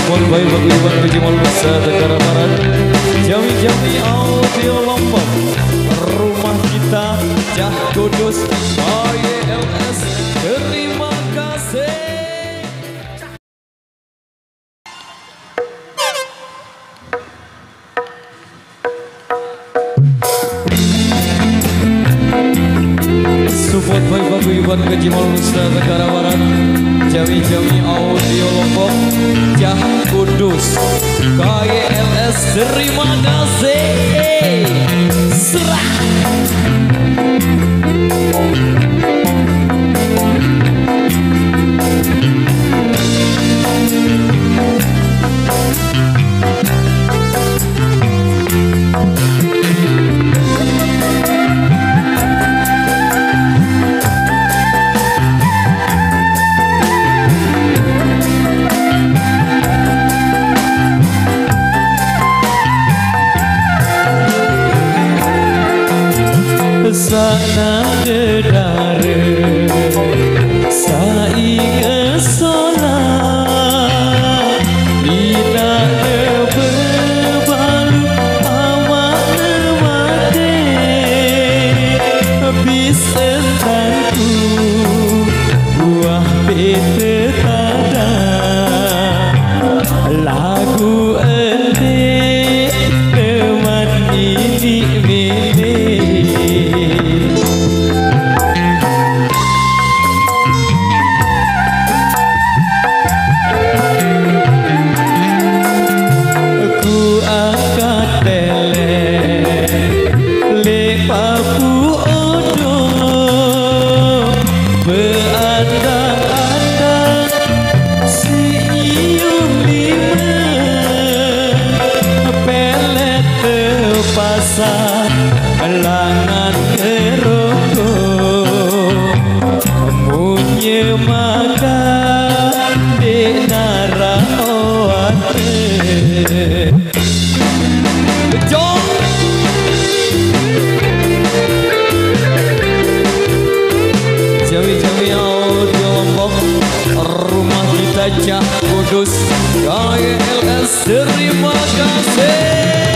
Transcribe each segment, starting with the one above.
Support by Paguyuban Kejimal Nusa Tenggara Barat. Jami-jami audio Lombok. Rumah kita Jah Kudus AYLS. Terima kasih. Support by Paguyuban Kejimal Nusa Tenggara Barat. Jami-jami audio Lombok Jah Kudus KYLS. Terima kasih. Serah. Sana dedare sainge solat ina bebalu awak mate bisa tanku buah bete tada lagu ente teman ini langan keroko munye maka denara oate jom jami-jami audio Lombok rumah kita Jah Kudus KYLS. Terima kasih.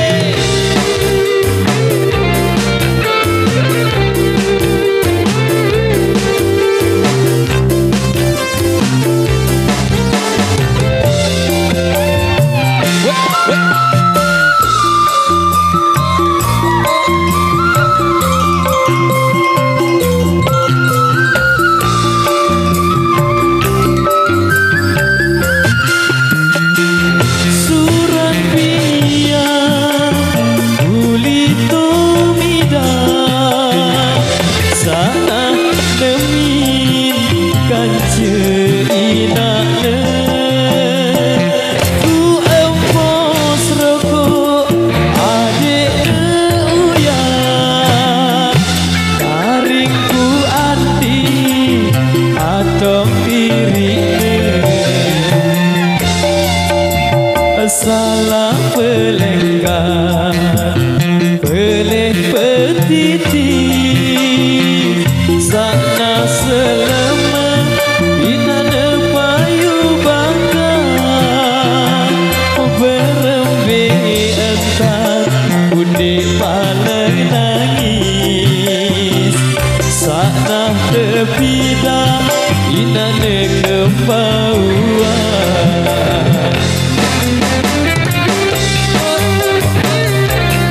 Salah pelenggar peleh petiti sana selama inana payu bakar berembe entar undi paling nangis sana tepida inana kebauan.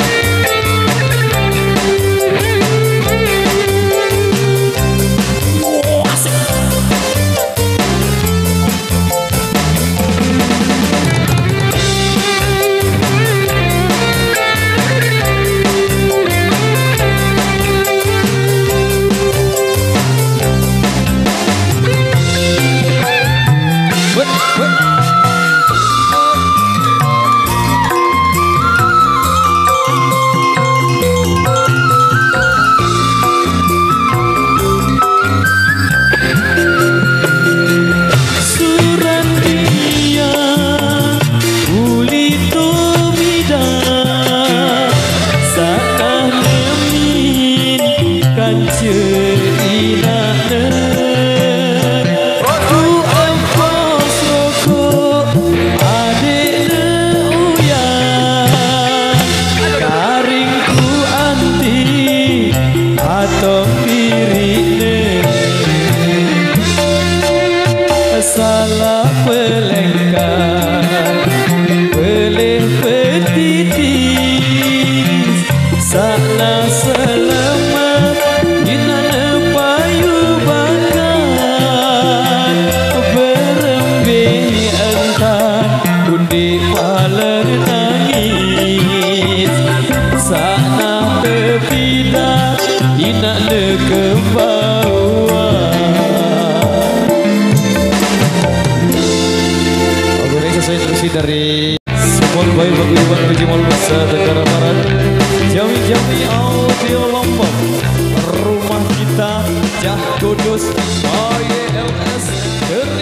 instruksi dari Simon Boy Paguyuban Bejimol Nusa Tenggara Barat. Jawi-jawi audio Lombok, rumah kita Jah Kudus, YLS